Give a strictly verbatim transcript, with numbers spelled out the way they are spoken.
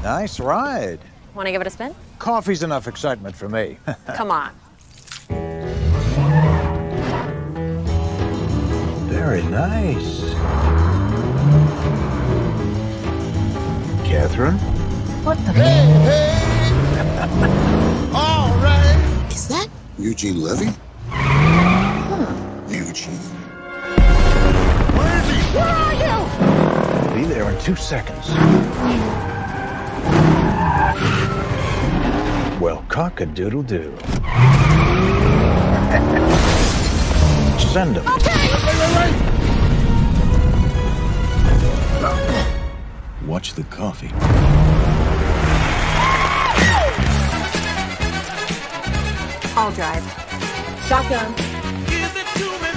Nice ride. Want to give it a spin? Coffee's enough excitement for me. Come on. Very nice. Catherine? What the? Hey, hey! All right! Is that Eugene Levy? Hmm. Eugene. Where is he? Where are you? Be there in two seconds. Well, cock-a-doodle-doo. Send him. Okay. Wait, wait, wait! Watch the coffee. I'll drive. Shotgun. Give it to me